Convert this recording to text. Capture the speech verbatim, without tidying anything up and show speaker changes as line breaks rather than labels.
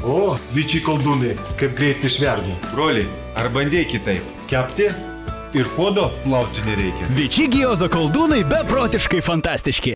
O, vičiai koldūnai, kaip greit išverdi.
Broliai, ar bandėjai kitaip?
Kepti?
Ir puodo plauti nereikia.
Vičiai Gioza koldūnai beprotiškai fantastiški.